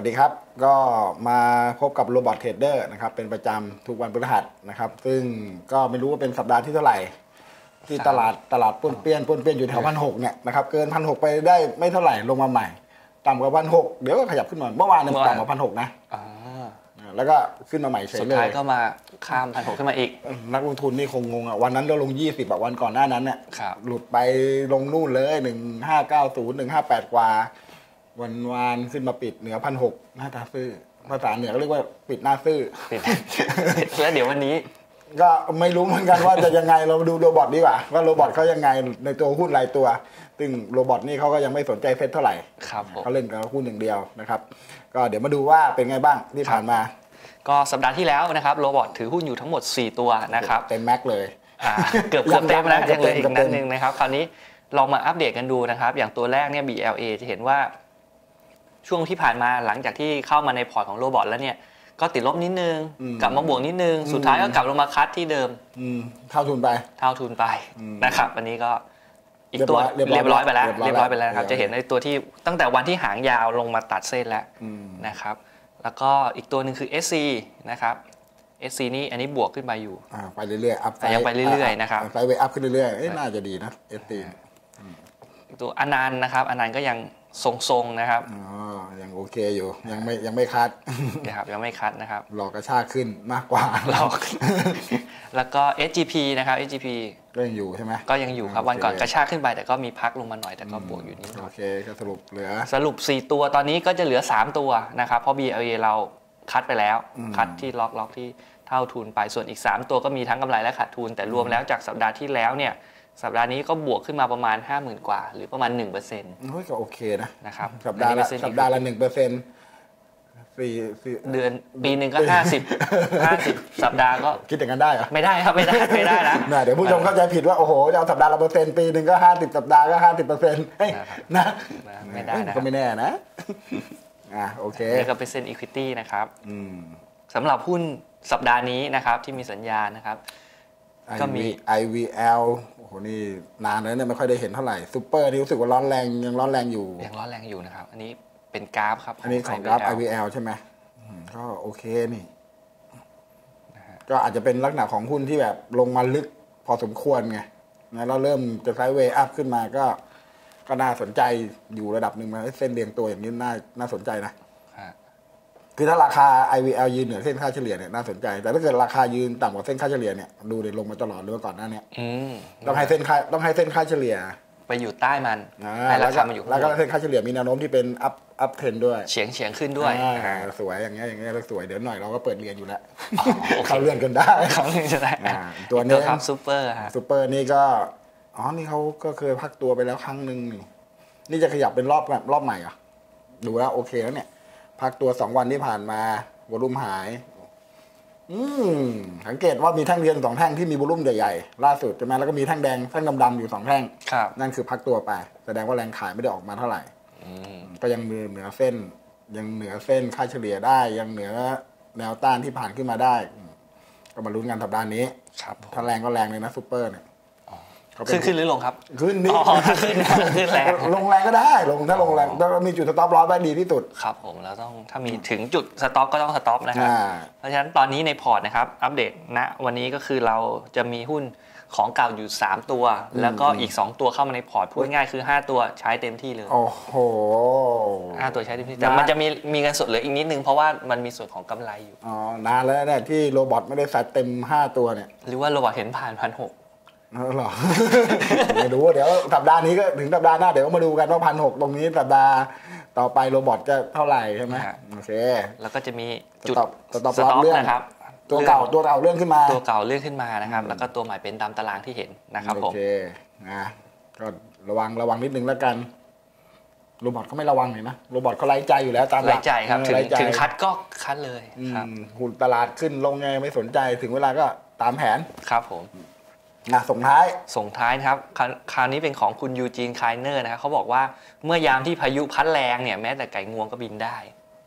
ดีครับก็มาพบกับโรบอทเทรดเดอร์นะครับเป็นประจำทุกวันพฤหัสนะครับซึ่งก็ไม่รู้ว่าเป็นสัปดาห์ที่เท่าไหร่ที่ตลาดป้วนเปี้ยนอยู่แถว1,600เนี่ยนะครับเกิน1,600ไปได้ไม่เท่าไหร่ลงมาใหม่ต่ำกว่า1,600เดี๋ยวก็ขยับขึ้นมาเมื่อวานเนี่ยต่ำกว่า1,600นะแล้วก็ขึ้นมาใหม่เฉยเลยสุดท้ายก็มาข้าม1,600ขึ้นมาอีกนักลงทุนนี่คงงงอ่ะวันนั้นเราลง20วันก่อนหน้านั้นเนี่ยหลุดไปลงนู่นเลย1590 158กว่าวันขึ้นมาปิดเหนือ1,600หน้าตาซื่อภาษาเหนือก็เรียกว่าปิดหน้าซื่อแล้วเดี๋ยววันนี้ก็ไม่รู้เหมือนกันว่าจะยังไงเราดูโรบอทดีกว่าว่าโรบอทเขายังไงในตัวหุ้นรายตัวซึ่งโรบอทนี่เขาก็ยังไม่สนใจเซ็ตเท่าไหร่เขาเล่นกับหุ้นอย่างเดียวนะครับก็เดี๋ยวมาดูว่าเป็นไงบ้างที่ผ่านมาก็สัปดาห์ที่แล้วนะครับโรบอทถือหุ้นอยู่ทั้งหมด4ตัวนะครับเต็มแม็กเลยเกือบเต็มแล้วยังเหลืออีกนัดนึงนะครับคราวนี้ลองมาอัปเดตกันดูนะครับอย่างตัวแรกเนี่ย BLA จะเห็นว่าช่วงที่ผ่านมาหลังจากที่เข้ามาในพอร์ตของโรบอทแล้วเนี่ยก็ติดลบนิดนึงกลับมาบวกนิดนึงสุดท้ายก็กลับลงมาคัดที่เดิมเท่าทุนไปนะครับอันนี้ก็อีกตัวเรียบร้อยไปแล้วนะครับจะเห็นในตัวที่ตั้งแต่วันที่หางยาวลงมาตัดเส้นแล้วนะครับแล้วก็อีกตัวหนึ่งคือ SC นะครับ SC นี่อันนี้บวกขึ้นมาอยู่ไปเรื่อยๆอัพยังไปเรื่อยๆนะครับไซด์เวย์อัพขึ้นเรื่อยๆน่าจะดีนะ SC ตัวอนันต์นะครับอนันต์ก็ยังทรงๆนะครับยังโอเคอยู่ยังไม่คัดนะครับยังไม่คัดนะครับหลอกกระชากขึ้นมากกว่าหลอกแล้วก็ SGP นะครับ SGP ก็ยังอยู่ใช่ไหมก็ยังอยู่ครับวันก่อนกระชากขึ้นไปแต่ก็มีพักลงมาหน่อยแต่ก็บวกอยู่นิดหน่อยโอเคก็สรุป 4ตัวตอนนี้ก็จะเหลือ3ตัวนะครับเพราะ BLA เราคัดไปแล้วคัดที่ล็อกที่เท่าทุนไปส่วนอีก3ตัวก็มีทั้งกำไรและขาดทุนแต่รวมแล้วจากสัปดาห์ที่แล้วเนี่ยสัปดาห์นี้ก็บวกขึ้นมาประมาณ 50,000 กว่าหรือประมาณ 1% ก็โอเคนะครับสัปดาห์ละ 1% เดือนปีหนึ่งก็50สัปดาห์ก็คิดอย่างนั้นได้เหรอไม่ได้ครับไม่ได้นะเดี๋ยวผู้ชมเข้าใจผิดว่าโอ้โหจะเอาสัปดาห์ละ1%ปีหนึ่งก็50สัปดาห์ก็50%นะไม่ได้นะก็ไม่แน่นะโอเคนี่ก็เป็นเซ็น equity นะครับสำหรับหุ้นสัปดาห์นี้นะครับที่มีสัญญาณนะครับก็มี IVL โอ้โหนี่นานแล้วเนี่ยไม่ค่อยได้เห็นเท่าไหร่ซูเปอร์ที่รู้สึกว่าร้อนแรงยังร้อนแรงอยู่นะครับอันนี้เป็นกราฟครับอันนี้ของกราฟ IVL ใช่ไหมก็โอเคนี่ก็อาจจะเป็นลักษณะของหุ้นที่แบบลงมาลึกพอสมควรไงนะแล้วเริ่มจะไซด์เวย์อัพขึ้นมาก็น่าสนใจอยู่ระดับหนึ่งมาเส้นเรียงตัวอย่างนี้น่าสนใจนะคือถ้าราคา IVL ยืนเหนือเส้นค่าเฉลี่ยเนี่ยน่าสนใจแต่ถ้าเกิดราคายืนต่ำกว่าเส้นค่าเฉลี่ยเนี่ยดูเด่นลงมาตลอดหรือว่าก่อนหน้านี้ต้องให้เส้นค่าเฉลี่ยไปอยู่ใต้มันให้ราคามาอยู่แล้วก็เส้นค่าเฉลี่ยมีแนวโน้มที่เป็นอัพเทรนด้วยเฉียงขึ้นด้วยสวยอย่างเงี้ยสวยเดี๋ยวหน่อยเราก็เปิดเรียนอยู่แล้วเขาเลื่อนกันได้ตัวนี้ครับซูเปอร์นี่ก็นี่เขาก็เคยพักตัวไปแล้วครั้งนึงนี่จะขยับเป็นรอบใหม่อ่ะดูแล้วโอเคแล้วเนี่ยพักตัว2 วันที่ผ่านมาวอลุ่มหายสังเกตว่ามีแท่งเรียน2 แท่งที่มีวอลุ่มใหญ่ๆล่าสุดใช่ไหมแล้วก็มีแท่งแดงแท่งดำๆอยู่2 แท่งนั่นคือพักตัวไปแสดงว่าแรงขายไม่ได้ออกมาเท่าไหร่ก็ยังเหนือเส้นค่าเฉลี่ยได้ยังเหนือแนวต้านที่ผ่านขึ้นมาได้ก็มาลุ้นกันสัปดาห์นี้ถ้าแรงก็แรงเลยนะซูเปอร์เนี่ยขึ้นหรือลงครับขึ้นนี่ขึ้นแรงลงแรงก็ได้ถ้าลงแรงแล้วมีจุดสต็อปลอสไว้ดีที่สุดครับผมแล้วต้องถ้ามีถึงจุดสต็อปก็ต้องสต็อปนะครับเพราะฉะนั้นตอนนี้ในพอร์ตนะครับอัปเดตณวันนี้ก็คือเราจะมีหุ้นของเก่าอยู่3ตัวแล้วก็อีก2ตัวเข้ามาในพอร์ตพูดง่ายคือ5ตัวใช้เต็มที่เลยโอ้โห 5ตัวใช้เต็มที่แต่มันจะมีเงินสดเหลืออีกนิดนึงเพราะว่ามันมีส่วนของกำไรอยู่นานแล้วเนี่ยที่โรบอทไม่ได้ใส่เต็ม5ตัวเนี่ยหรือว่าโรบอทเห็นผ่าน1,600 หรอไม่รู้เดี๋ยวสัปดาห์นี้ก็ถึงสัปดาห์หน้าเดี๋ยวมาดูกันว่า1,600ตรงนี้สัปดาห์ต่อไปโรบอทจะเท่าไหร่ใช่ไหมโอเคแล้วก็จะมีจุดสต็อปเรื่องนะครับตัวเก่าเรื่องขึ้นมานะครับแล้วก็ตัวใหม่เป็นตามตารางที่เห็นนะครับผมโอเคก็ระวังนิดนึงแล้วกันโรบอทเขาไม่ระวังเลยนะโรบอทเขาไร้ใจอยู่แล้วตามไร้ใจครับถึงคัดก็คัดเลยครับหุ้นตลาดขึ้นลงไงไม่สนใจถึงเวลาก็ตามแผนครับผมส่งท้ายนะครับคราวนี้เป็นของคุณยูจีนไคเนอร์นะครับเขาบอกว่าเมื่อยามที่พายุพัดแรงเนี่ยแม้แต่ไก่งวงก็บินได้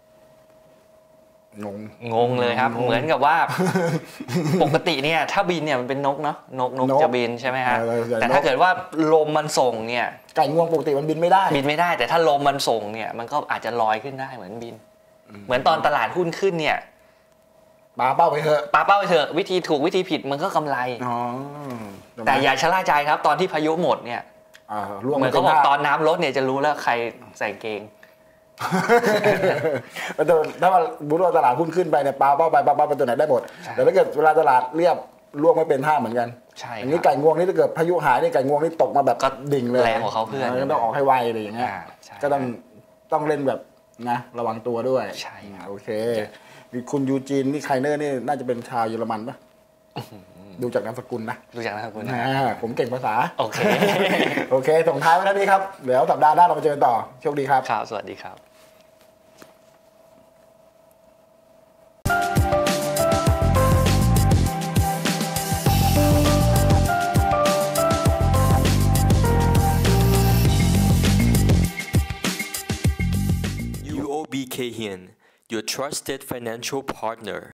งงเลยครับเหมือนกับว่าปกติเนี่ยถ้าบินเนี่ยมันเป็นนกเนาะนกจะบินใช่ไหมฮะแต่ถ้าเกิดว่าลมมันส่งเนี่ยไก่งวงปกติมันบินไม่ได้แต่ถ้าลมมันส่งเนี่ยมันก็อาจจะลอยขึ้นได้เหมือนบินเหมือนตอนตลาดหุ้นขึ้นเนี่ยปาเป้าไปเถอะปาเป้าไปเถอะวิธีถูกวิธีผิดมันก็กำไรอ๋อแต่อย่าชะล่าใจครับตอนที่พายุหมดเนี่ยเหมือนเขาบอกตอนน้ำลดเนี่ยจะรู้แล้วใครใส่เกงถ้าว่าบุรุษตลาดหุ้นขึ้นไปเนี่ยปาเป้าไปตัวไหนได้หมดแต่ถ้าเกิดเวลาตลาดเรียบล่วงไม่เป็นท่าเหมือนกันอย่างนี้ไก่งวงนี่ถ้าเกิดพายุหายนี่ไก่งวงนี่ตกมาแบบก็ดิ่งเลยแรงกว่าเขาเพื่อนก็ต้องออกให้ไวอะไรอย่างเงี้ยก็ต้องเล่นแบบนะระวังตัวด้วยใช่โอเคคุณยูจีนนี่ไคเนอร์นี่น่าจะเป็นชาวเยอรมันปะดูจากนามสกุลนะดูจากนามสกุลผมเก่งภาษาโอเคโอเคส่งท้ายไว้เท่านี้ครับเดี๋ยวสัปดาห์หน้าเรามาเจอกันต่อโชคดีครับครับสวัสดีครับ UOB Kay Hian, your trusted financial partner.